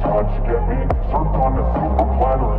touch, get me served on a silver platter.